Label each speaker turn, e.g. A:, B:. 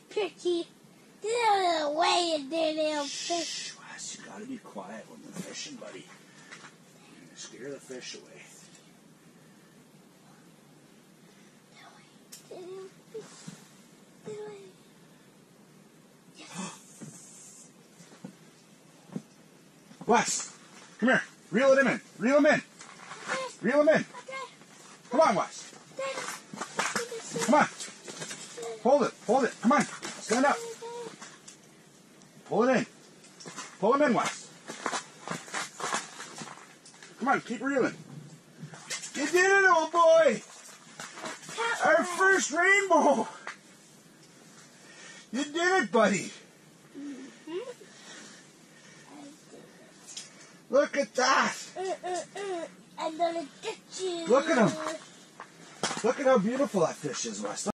A: Pretty. Get out of the way, you dirty little fish.
B: Shh, Wes, you gotta be quiet when we're fishing, buddy. You're gonna scare the fish away. Wes, come here. Reel it in. Reel him in. Reel him in. Come on, Wes. Come on. Hold it. Hold it. Come on. Stand up. Pull it in. Pull him in, Wes. Come on, keep reeling. You did it, old boy. Our first rainbow. You did it, buddy. Look at that.
A: I'm gonna get you.
B: Look at him. Look at how beautiful that fish is, Wes.